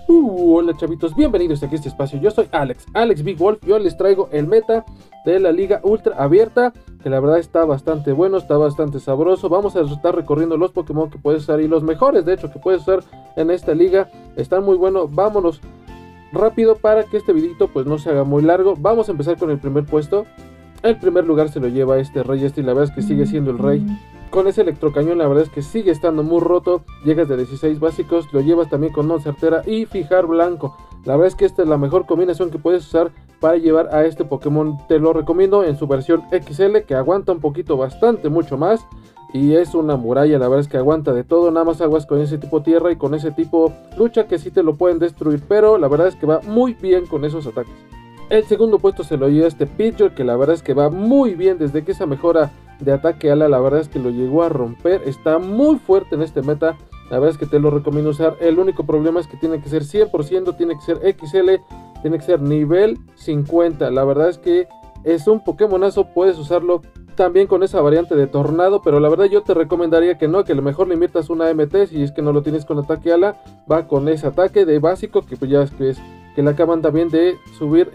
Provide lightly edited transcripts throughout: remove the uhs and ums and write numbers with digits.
Hola chavitos, bienvenidos aquí a este espacio. Yo soy Alex Big Wolf. Yo les traigo el meta de la Liga Ultra Abierta, que la verdad está bastante bueno, está bastante sabroso. Vamos a estar recorriendo los Pokémon que puedes usar y los mejores, de hecho, que puedes usar en esta liga. Están muy buenos. Vámonos rápido para que este videito pues no se haga muy largo. Vamos a empezar con el primer puesto. El primer lugar se lo lleva este Rey y la verdad es que sigue siendo el rey. Con ese electrocañón la verdad es que sigue estando muy roto. Llegas de 16 básicos, lo llevas también con non certera y fijar blanco. La verdad es que esta es la mejor combinación que puedes usar para llevar a este Pokémon. Te lo recomiendo en su versión XL, que aguanta un poquito bastante, mucho más. Y es una muralla, la verdad es que aguanta de todo. Nada más aguas con ese tipo tierra y con ese tipo lucha, que sí te lo pueden destruir, pero la verdad es que va muy bien con esos ataques. El segundo puesto se lo lleva este Pidgeot, que la verdad es que va muy bien desde que esa mejora de ataque ala, la verdad es que lo llegó a romper. Está muy fuerte en este meta, la verdad es que te lo recomiendo usar. El único problema es que tiene que ser 100%, tiene que ser XL, tiene que ser nivel 50. La verdad es que es un Pokémonazo, puedes usarlo también con esa variante de tornado, pero la verdad yo te recomendaría que no, que a lo mejor le inviertas una MT. Si es que no lo tienes con ataque ala, va con ese ataque de básico, que pues ya es que le acaban también de subir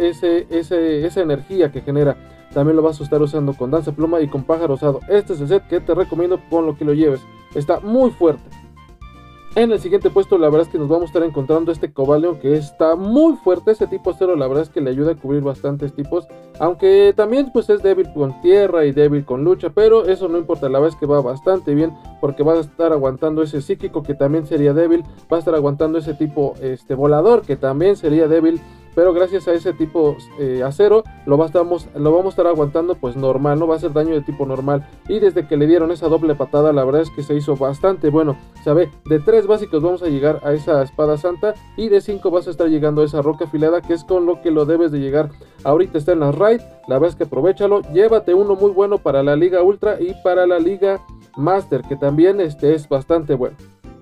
esa energía que genera. También lo vas a estar usando con Danza Pluma y con Pájaro Osado. Este es el set que te recomiendo con lo que lo lleves. Está muy fuerte. En el siguiente puesto la verdad es que nos vamos a estar encontrando este Cobalion, que está muy fuerte. Ese tipo 0 la verdad es que le ayuda a cubrir bastantes tipos. Aunque también pues es débil con tierra y débil con lucha. Pero eso no importa, la verdad es que va bastante bien. Porque va a estar aguantando ese psíquico, que también sería débil. Va a estar aguantando ese tipo volador, que también sería débil. Pero gracias a ese tipo acero lo vamos a estar aguantando pues normal, no va a hacer daño de tipo normal. Y desde que le dieron esa doble patada la verdad es que se hizo bastante bueno. Sabe, de 3 básicos vamos a llegar a esa espada santa, y de 5 vas a estar llegando a esa roca afilada, que es con lo que lo debes de llegar. Ahorita está en las raid, la verdad es que aprovechalo, llévate uno muy bueno para la Liga Ultra y para la Liga Master, que también es bastante bueno.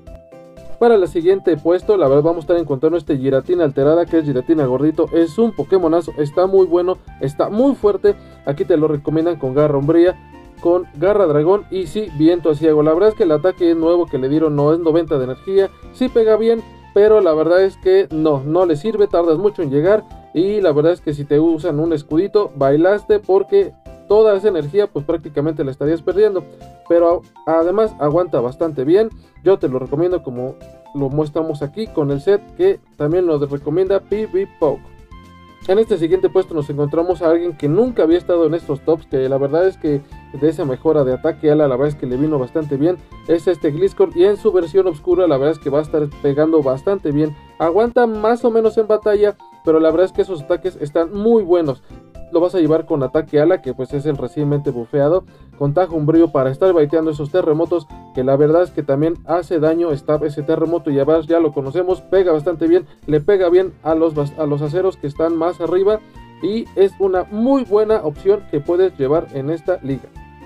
Para el siguiente puesto, la verdad vamos a estar encontrando este Giratina alterada, que es Giratina gordito. Es un Pokémonazo, está muy bueno, está muy fuerte. Aquí te lo recomiendan con Garra Umbría, con Garra Dragón y sí, Viento Aciago. La verdad es que el ataque nuevo que le dieron no es 90 de energía, sí pega bien, pero la verdad es que no le sirve, tardas mucho en llegar. Y la verdad es que si te usan un escudito, bailaste, porque toda esa energía pues prácticamente la estarías perdiendo. Pero además aguanta bastante bien. Yo te lo recomiendo como lo mostramos aquí con el set, que también lo recomienda PvPoke. En este siguiente puesto nos encontramos a alguien que nunca había estado en estos tops, que la verdad es que de esa mejora de ataque ala la verdad es que le vino bastante bien. Es este Gliscor, y en su versión oscura la verdad es que va a estar pegando bastante bien. Aguanta más o menos en batalla, pero la verdad es que esos ataques están muy buenos. Lo vas a llevar con ataque ala, que pues es el recientemente bufeado, con Tajo Umbrío para estar baiteando esos terremotos, que la verdad es que también hace daño. Ese terremoto ya lo conocemos, pega bastante bien, le pega bien a los aceros que están más arriba, y es una muy buena opción que puedes llevar en esta liga.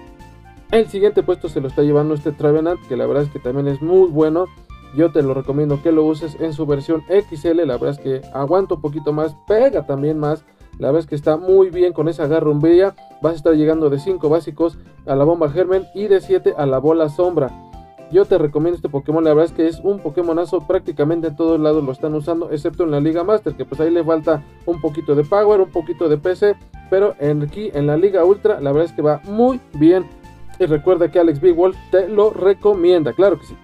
El siguiente puesto se lo está llevando este Trevenant, que la verdad es que también es muy bueno. Yo te lo recomiendo que lo uses en su versión XL, la verdad es que aguanta un poquito más, pega también más. La verdad es que está muy bien con esa Garra Umbría. Vas a estar llegando de 5 básicos a la Bomba Germen y de 7 a la Bola Sombra. Yo te recomiendo este Pokémon, la verdad es que es un Pokémonazo, prácticamente en todos lados lo están usando, excepto en la Liga Master, que pues ahí le falta un poquito de Power, un poquito de PC, pero aquí en la Liga Ultra la verdad es que va muy bien. Y recuerda que Alex Big Wolf te lo recomienda, claro que sí.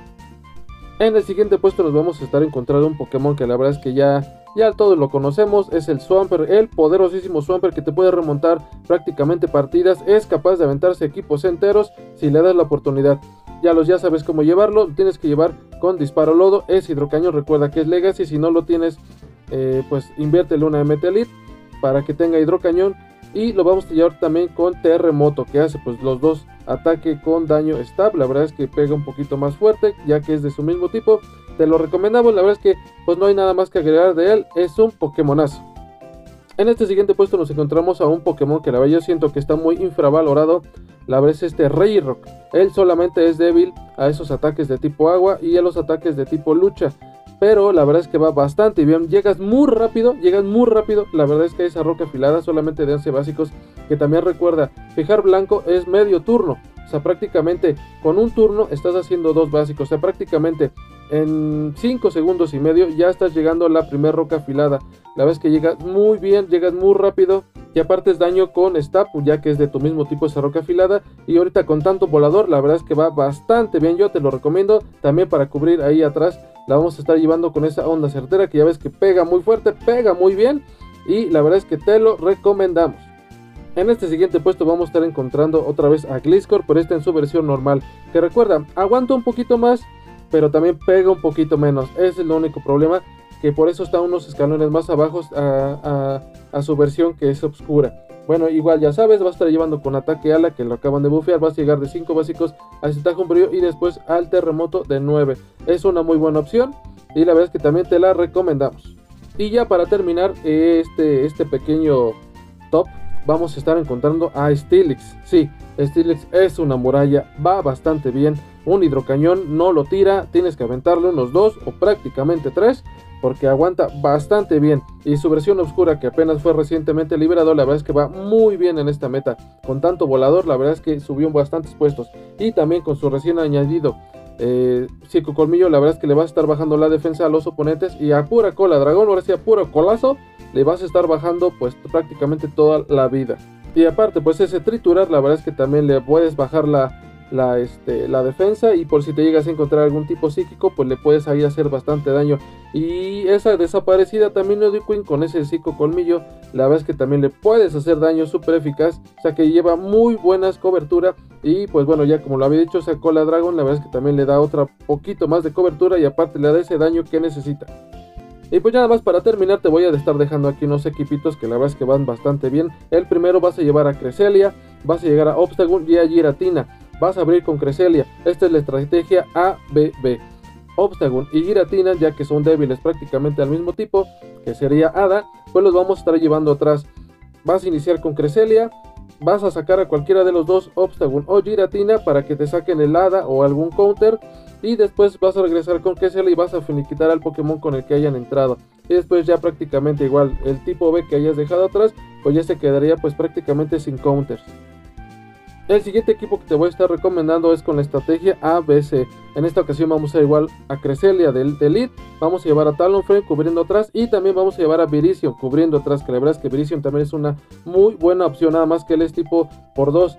En el siguiente puesto nos vamos a estar encontrando un Pokémon que la verdad es que ya todos lo conocemos, es el Swampert, el poderosísimo Swampert, que te puede remontar prácticamente partidas, es capaz de aventarse equipos enteros si le das la oportunidad. Ya sabes cómo llevarlo, tienes que llevar con Disparo Lodo, es Hidrocañón, recuerda que es Legacy, si no lo tienes pues inviértele una MT Elite para que tenga Hidrocañón. Y lo vamos a llevar también con Terremoto, que hace pues los dos ataque con daño stab. La verdad es que pega un poquito más fuerte, ya que es de su mismo tipo. Te lo recomendamos, la verdad es que pues no hay nada más que agregar de él, es un Pokémonazo. En este siguiente puesto nos encontramos a un Pokémon que la verdad yo siento que está muy infravalorado. La verdad es este Regirock. Él solamente es débil a esos ataques de tipo agua y a los ataques de tipo lucha, pero la verdad es que va bastante bien, llegas muy rápido, la verdad es que esa roca afilada solamente de 11 básicos, que también recuerda, fijar blanco es medio turno, o sea prácticamente con un turno estás haciendo 2 básicos, o sea prácticamente en 5 segundos y medio ya estás llegando a la primera roca afilada. La verdad es que llegas muy bien, llegas muy rápido. Y aparte es daño con stab, ya que es de tu mismo tipo esa roca afilada. Y ahorita con tanto volador, la verdad es que va bastante bien. Yo te lo recomiendo también para cubrir ahí atrás. La vamos a estar llevando con esa onda certera, que ya ves que pega muy fuerte, pega muy bien. Y la verdad es que te lo recomendamos. En este siguiente puesto vamos a estar encontrando otra vez a Gliscor, pero esta en su versión normal. Que recuerda, aguanta un poquito más, pero también pega un poquito menos. Ese es el único problema, que por eso está unos escalones más abajo a su versión, que es oscura. Bueno, igual ya sabes, va a estar llevando con ataque ala, que lo acaban de bufear. Vas a llegar de 5 básicos a Cetaje Umbrío y después al terremoto de 9. Es una muy buena opción y la verdad es que también te la recomendamos. Y ya para terminar este pequeño top, vamos a estar encontrando a Steelix. Sí, Steelix es una muralla, va bastante bien. Un hidrocañón no lo tira, tienes que aventarle unos 2 o prácticamente 3, porque aguanta bastante bien. Y su versión oscura, que apenas fue recientemente liberado, la verdad es que va muy bien en esta meta. Con tanto volador, la verdad es que subió bastantes puestos. Y también con su recién añadido psicocolmillo, la verdad es que le vas a estar bajando la defensa a los oponentes. Y a pura cola dragón, ahora sí a puro colazo, le vas a estar bajando pues prácticamente toda la vida. Y aparte pues ese triturar, la verdad es que también le puedes bajar la defensa, y por si te llegas a encontrar algún tipo psíquico, pues le puedes ahí hacer bastante daño. Y esa desaparecida también Nido Queen con ese psicocolmillo, la verdad es que también le puedes hacer daño súper eficaz. O sea que lleva muy buenas cobertura. Y pues bueno, ya como lo había dicho, esa cola dragón, la verdad es que también le da otra poquito más de cobertura, y aparte le da ese daño que necesita. Y pues nada más para terminar, te voy a estar dejando aquí unos equipitos que la verdad es que van bastante bien. El primero vas a llevar a Cresselia, vas a llegar a Obstagoon y a Giratina. Vas a abrir con Cresselia, esta es la estrategia ABB. Obstagoon y Giratina, ya que son débiles prácticamente al mismo tipo, que sería Hada, pues los vamos a estar llevando atrás. Vas a iniciar con Cresselia, vas a sacar a cualquiera de los dos, Obstagoon o Giratina, para que te saquen el Hada o algún counter. Y después vas a regresar con Cresselia y vas a finiquitar al Pokémon con el que hayan entrado. Y después ya prácticamente igual, el tipo B que hayas dejado atrás, pues ya se quedaría pues prácticamente sin counters. El siguiente equipo que te voy a estar recomendando es con la estrategia ABC. En esta ocasión vamos a igual a Cresselia del Elite, vamos a llevar a Talonflame cubriendo atrás, y también vamos a llevar a Virizion cubriendo atrás, que la verdad es que Virizion también es una muy buena opción, nada más que él es tipo por 2.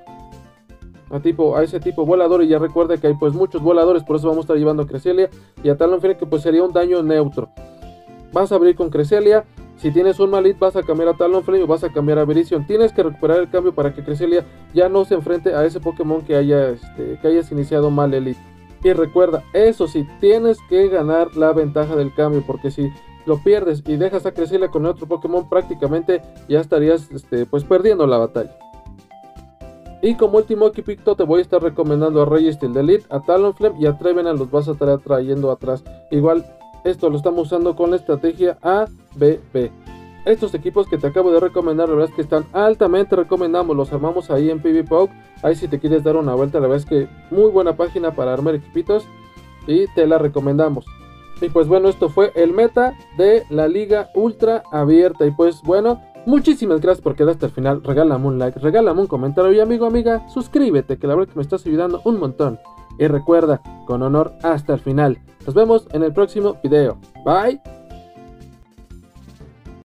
A ese tipo volador, y ya recuerda que hay pues muchos voladores, por eso vamos a estar llevando a Cresselia y a Talonflame, que pues sería un daño neutro. Vas a abrir con Cresselia. Si tienes un Malit, vas a cambiar a Talonflame o vas a cambiar a Virizion. Tienes que recuperar el cambio para que Cresselia ya no se enfrente a ese Pokémon que hayas iniciado mal Elite. Y recuerda, eso sí, tienes que ganar la ventaja del cambio, porque si lo pierdes y dejas a Cresselia con otro Pokémon, prácticamente ya estarías pues perdiendo la batalla. Y como último equipito te voy a estar recomendando a Registeel de Elite, a Talonflame y a Trevenant, los vas a estar trayendo atrás. Igual esto lo estamos usando con la estrategia ABB. Estos equipos que te acabo de recomendar, la verdad es que están altamente recomendados. Los armamos ahí en PvPoke. Ahí si te quieres dar una vuelta, la verdad es que muy buena página para armar equipitos y te la recomendamos. Y pues bueno, esto fue el meta de la Liga Ultra Abierta. Y pues bueno, muchísimas gracias por quedar hasta el final. Regálame un like, regálame un comentario y amigo, amiga, suscríbete, que la verdad que me estás ayudando un montón. Y recuerda, con honor hasta el final. Nos vemos en el próximo video. Bye.